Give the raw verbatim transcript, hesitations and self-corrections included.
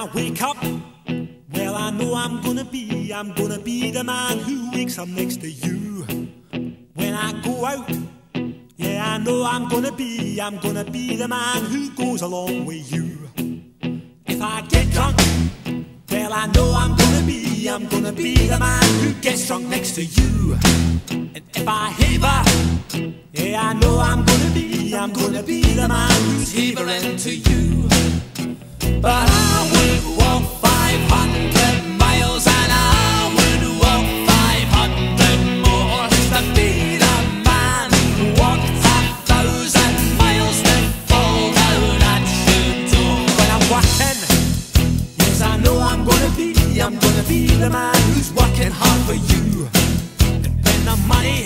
I wake up, well, I know I'm gonna be, I'm gonna be the man who wakes up next to you. When I go out, yeah, I know I'm gonna be, I'm gonna be the man who goes along with you. If I get drunk, well, I know I'm gonna be, I'm gonna be the man who gets drunk next to you. And if I haver, yeah, I know I'm gonna be, I'm gonna be the man who's havering to you. But I would walk five hundred miles and I would walk five hundred more just to be the man who walked a thousand miles to fall down at your door. When I'm working, yes, I know I'm gonna be, I'm gonna be the man who's working hard for you. And when the money